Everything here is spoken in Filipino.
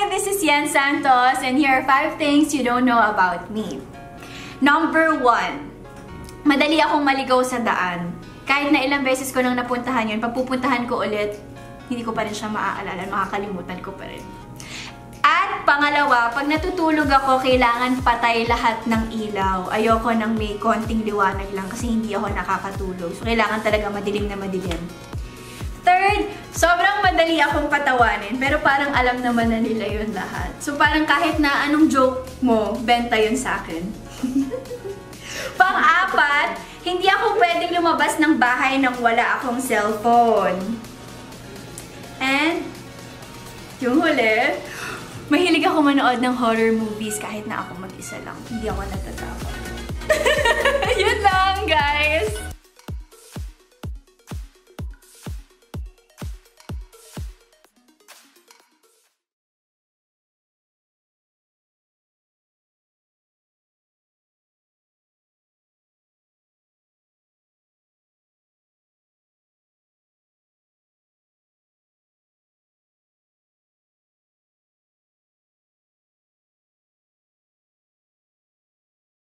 this is Yen Santos, and here are 5 things you don't know about me. Number 1, madali akong maligaw sa daan. Kahit na ilang beses ko nang napuntahan yun, pag pupuntahan ko ulit, hindi ko pa rin siya maaalala, makakalimutan ko pa rin. At pangalawa, pag natutulog ako, kailangan patay lahat ng ilaw. Ayoko nang may konting liwanag lang kasi hindi ako nakakatulog. So, kailangan talaga madilim na madilim. Third, sobrang madali akong patawanin, pero parang alam naman na nila yun lahat. So parang kahit na anong joke mo, benta yun sa akin. Pang-apat, hindi ako pwedeng lumabas ng bahay nang wala akong cellphone. And, yung huli, mahilig ako manood ng horror movies kahit na ako mag-isa lang. Hindi ako natatakot. Yun lang, guys!